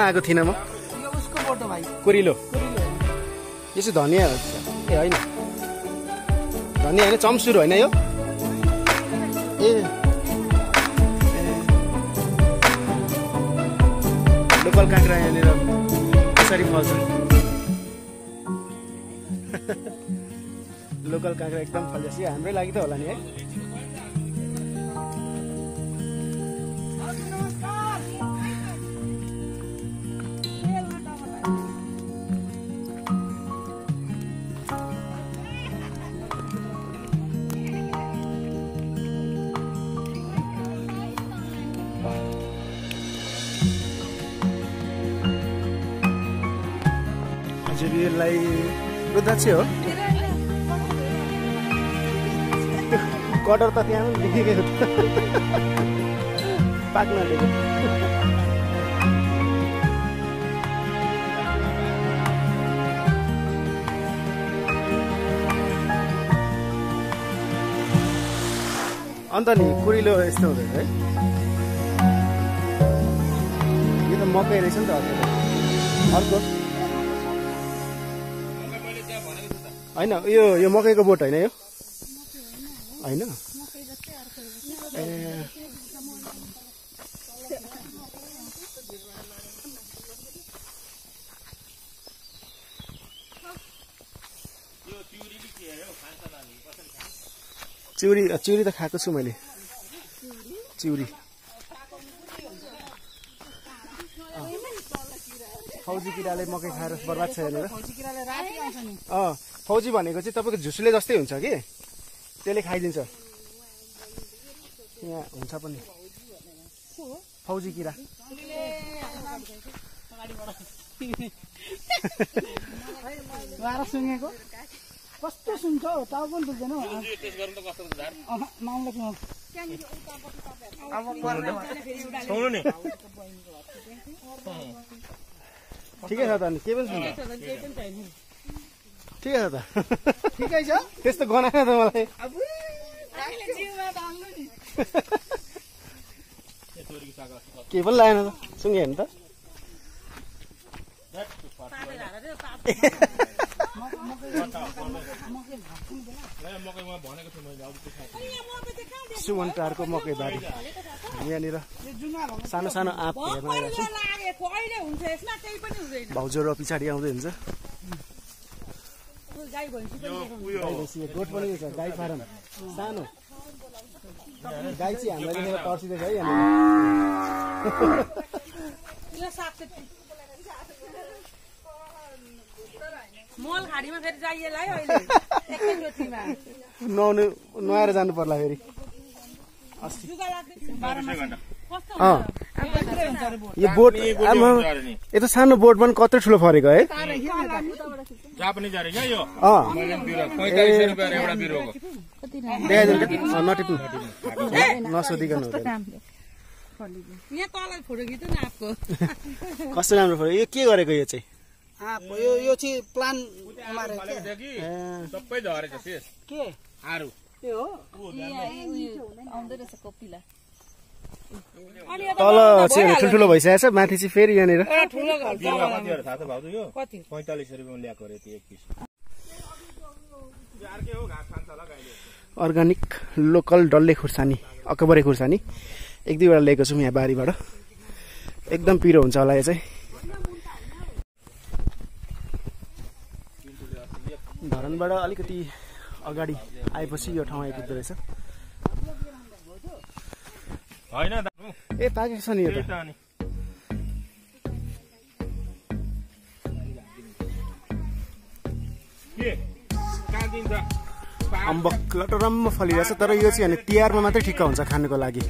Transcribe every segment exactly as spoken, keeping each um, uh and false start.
आएको थिइनँ म। यो उसको बोट हो भाइ। कुरिलो। यो चाहिँ धनिया हो ए होइन धनिया होइन चम्सुर होइन यो ए लोकल काँक्रा यहाँनिर कसरी फल्छ लोकल काँक्रा एकदम फल्छ यो हाम्रै लागि त होला नि है। यसलाई रुद्राक्ष हो कटर त त्यहाँ पनि देखेको पाक्न दिएको अन्त नि कुरिलो यस्तो हुँदैन है। यो त मकै रहेछ नि त अर्को होइन यो यो मकैको बोट होइन यो होइन ए चिउरी चिउरी त खाएको छु मैले चिउरी फौजी किराले मकै खाएर बर्बाद छ यहाँनिर। अँ फौजी भनेको चाहिँ तपाईँको झुसुले जस्तै हुन्छ कि त्यसले खाइदिन्छ यहाँ हुन्छ पनि फौजी किरा सुँगेको कस्तो सुन्छ हौ टाउ पनि दुख्दैन हौ ठिकै छ त अनि के पनि सुन्छ ठिकै छ त ठिकै छ त्यस्तो गनाएन त मलाई के पनि लागेन त सुँगे हेर्नु त सुमनटारको मकै बारी यहाँनिर सानो सानो आँप हेर्न आइरहेको छु भाउजूहरू पछाडि आउँदै हुन्छ गोठ पनि छ गाई फारम सानो गाई चाहिँ हामीलाई देखेर तर्सिँदैछ है नुहाउनु नुहाएर जानु पर्ला फेरि यो बोट यो त सानो बोट पनि कत्रो ठुलो फरेको है नटिप्नु नसोधिकन कस्तो राम्रो फर्यो यो के गरेको यो चाहिँ यो यो चाहिँ प्लान सबै झरेछ शेष के आरु यो हो तल चाहिँ ठुल्ठुलो भइसकेको छ माथि चाहिँ फेरि यहाँनिर पैंतालीस रुपियाँ ल्याएको अरे एक पिस अर्ग्यानिक लोकल डल्ले खुर्सानी अकबरे खुर्सानी एक दुईवटा लिएको छौँ यहाँ बारीबाट एकदम पिरो हुन्छ होला यो चाहिँ धरानबाट अलिकति अगाडि आएपछि यो ठाउँ आइपुग्दो रहेछ ए पाकेको छ नि यो त अम्बक लटरम्म फलिरहेछ तर यो चाहिँ अनि तिहारमा मात्रै ठिक्क हुन्छ खानुको लागि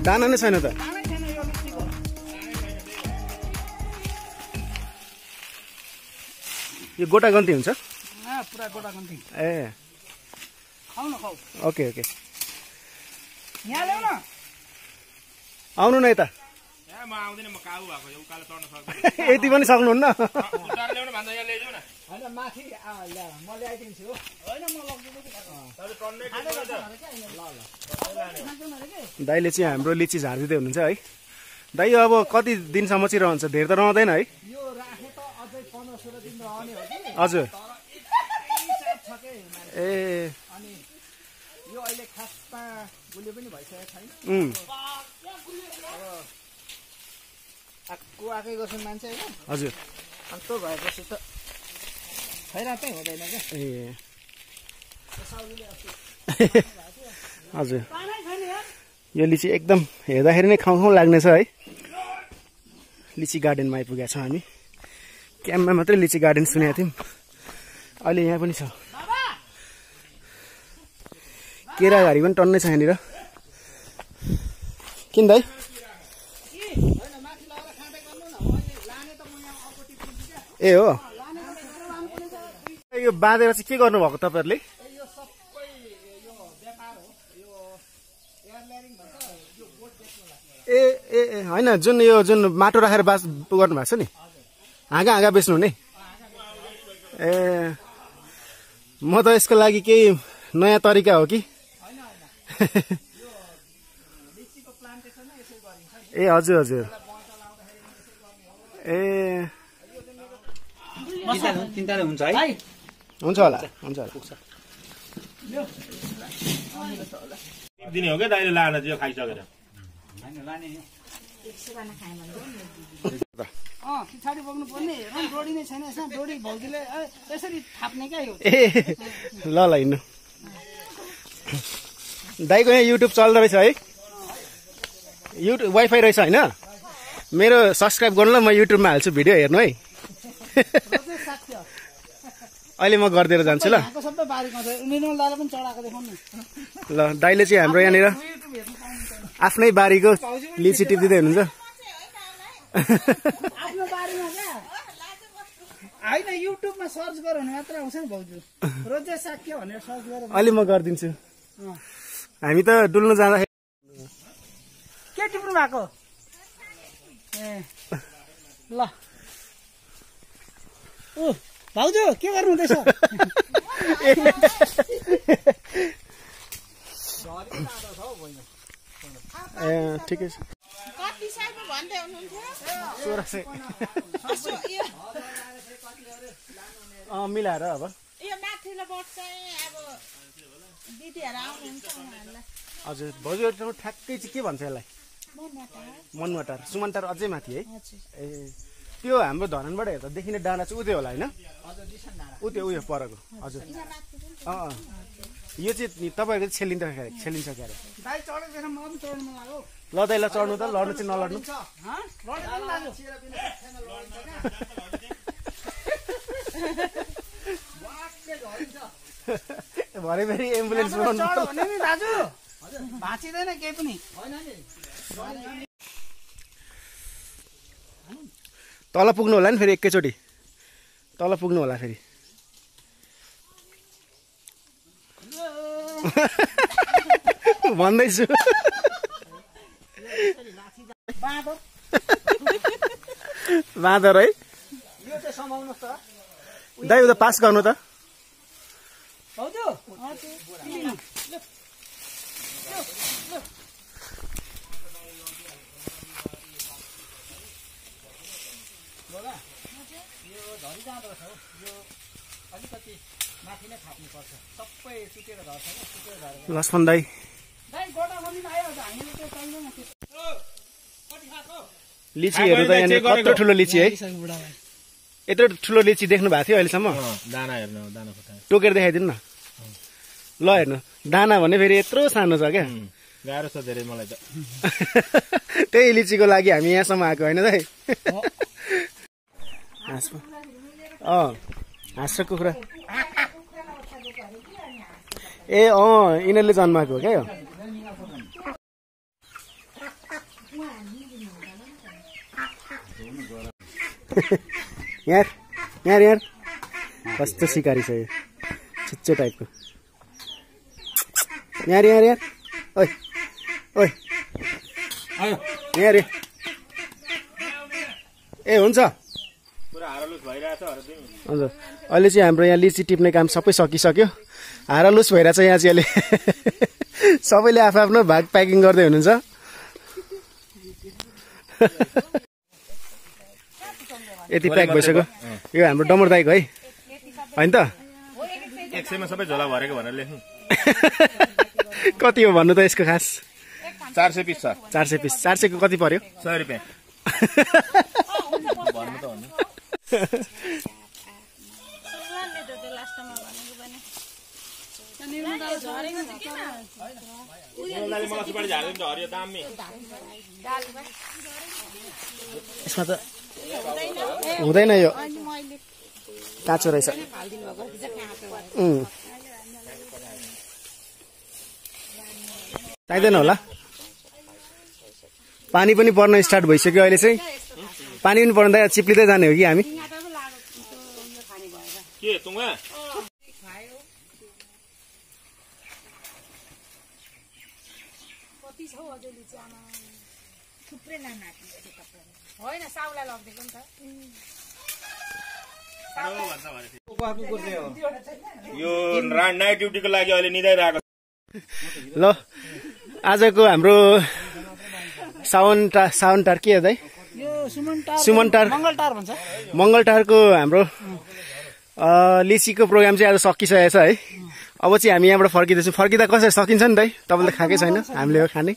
दाना नै छैन त। दानै छैन यो लिचीको। यो गोटा गन्ती हुन्छ? अँ पुरा गोटा गन्ती। ए खाऊ न खाऊ। ओके ओके यहाँ ल्याउ न। आउनु न यता। म आउँदैन, म काबु भएको यो उकालो चढ्न सक्दिनँ। यति पनि सक्नुहुन्न? उतार ल्याउन भन्दा यहाँ ल्याइदेऊ न। होइन माथि ल्या म ल्याइदिन्छु हो। होइन म लगिदिनु कि तपाईँ टन्नै दाइले चाहिँ हाम्रो लिची झारिदिँदै हुनुहुन्छ है। दाइ यो अब कति दिनसम्म चाहिँ रहन्छ? धेर त रहँदैन है? यो राखे त अझै पन्ध्र सोह्र दिन रहने हो कि। हजुर। छ के ए अनि यो अहिले खासमा गुलियो पनि भइसकेको छैन। उम् आएको आएकै गर्छन् मान्छे होइन। हजुर। अनि त्यो भएपछि त खैरातै हुँदैन क्या। ए हजुर। यो लिची एकदम हेर्दाखेरि नै खाउँ खाउँ लाग्नेछ है। लिची गार्डनमा आइपुगेका छौँ हामी। क्याम्पमा मात्रै लिची गार्डन सुनेको थियौँ, अहिले यहाँ पनि छ। केराघारी पनि टन्नै छ यहाँनिर। किन दाइ? ए हो, यो बाँधेर चाहिँ के गर्नुभएको तपाईँहरूले? ए ए ए होइन, जुन यो जुन माटो राखेर बास गर्नुभएको छ नि, हाँगा हाँगा बेच्नु नि? ए म त यसको लागि केही नयाँ तरिका हो कि? ए हजुर हजुर। ए चिन्ता हुन्छ है? हुन्छ होला, हुन्छ होला। दिने हो क्या दाइले लान चाहिँ खाइसकेर। अँ पछाडि बोक्नु पर्ने डोरी नै छैन यसमा। डोरी भौजूले यसरी थाप्ने क्या यो। ए ल ल हिँड्नु। दाइको यहाँ युट्युब चल्दो रहेछ है? युट्युब वाइफाई रहेछ होइन? मेरो सब्सक्राइब गर्नु ल, म युट्युबमा हाल्छु भिडियो हेर्नु है। अहिले म गरिदिएर जान्छु ल। ल दाइले चाहिँ हाम्रो यहाँनिर आफ्नै बारीको लिची टिपिदिँदै हुनुहुन्छ। होइन युट्युबमा सर्च गऱ्यो भने मात्र आउँछ नि भाउजू। रोजे साक्य भनेर सर्च गऱ्यो। अहिले म गरिदिन्छु। हामी त डुल्नु जाँदाखेरि के टिप्नु भएको? ए ल ऊ भाउजू के गर्नु हुँदैछ? ए ठिकै छ। कति सालमा भन्दै हुनुहुन्थ्यो? सोह्र सय अँ मिलाएर अब यो माथिल्लो बोट चाहिँ अब दिदीहरू आउनुहुन्छ उहाँहरूलाई। हजुर। भाउजूहरू ठ्याक्कै चाहिँ के भन्छ यसलाई? मनमटार। सुमन्टार अझै माथि है? ए त्यो हाम्रो धरानबाट हेर्दा देखिने डाँडा चाहिँ उतै होला होइन? उतै उयो परको। हजुर। अँ यो चाहिँ तपाईँहरूको चाहिँ छेलिन्छ क्यारे छेलिन्छ क्यारे। दाइ चढेर म पनि चढ्नु लाग्यो। ल दाइ ल चढ्नु त, लड्नु चाहिँ नलड्नु। भरे फेरि एम्बुलेन्स चढ भने नि दाजु भाँचिँदैन केही पनि। तल पुग्नु होला नि फेरि एकैचोटि, तल पुग्नु होला फेरि। भन्दैछु। बाँदर है? यो चाहिँ समाउनुहोस् त दाइ उता पास गर्नु त। भाउजू लक्ष्मण दाई लिचीहरू त यहाँनिर कत्रो ठुलो लिची है? यत्रो ठुलो लिची देख्नु भएको थियो अहिलेसम्म? दाना हेर्नु, दाना खोटाए टोकेर देखाइदिनु न ल। हेर्नु दाना भने फेरि यत्रो सानो छ क्या। गाह्रो छ धेरै मलाई त। त्यही लिचीको लागि हामी यहाँसम्म आएको होइन दाइ? हाँस अँ हाँस र कुखुरा। ए अँ यिनीहरूले जन्माएको हो क्या यो। यहाँ यहाँ यहाँ कस्तो सिकारी छ यो छिच्चो टाइपको यहाँ यहाँ यहाँ ओइ ओइ यहाँ रे ए हुन्छ हजुर अहिले चाहिँ हाम्रो यहाँ लिची टिप्ने काम सबै सकिसक्यो हारालुस भइरहेछ यहाँ चाहिँ अहिले सबैले आफ्नो आफ्नो भाग प्याकिङ गर्दै हुनुहुन्छ यति प्याक भइसक्यो यो हाम्रो डमर दाइको है होइन त एक सयमा सबै झोला भरेको भनेर लेख्नु कति हो भन्नु त यसको खास चार सय पिस छ चार सय पिस चार सयको कति पर्यो सय रुपियाँ भन्नु त भन्नु यसमा त हुँदैन यो काँचो रहेछ चाहिँदैन होला पानी पनि पर्न स्टार्ट भइसक्यो अहिले चाहिँ पानी पनि पर्दा चिप्लिँदै जाने हो कि हामी के तुङा यो नाइट ड्युटीको लागि अहिले निदाइरहेको ल आजको हाम्रो साउन टार साउन टार के हो दाइ सुमन टार मङ्गलटारको हाम्रो लिचीको प्रोग्राम चाहिँ आज सकिसकेको छ है अब चाहिँ हामी यहाँबाट फर्किँदैछौँ फर्किँदा कसरी सकिन्छ नि दाइ तपाईँले त खाएकै छैन हामीले हो खाने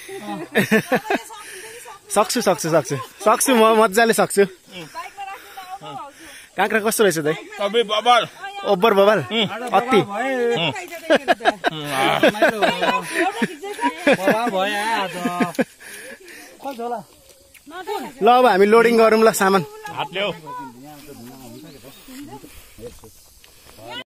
सक्छु सक्छु सक्छु सक्छु म मजाले सक्छु काँक्रा कस्तो रहेछ दाइ ओभर बबाल अति ल अब हामी लोडिङ गरौँ ल सामान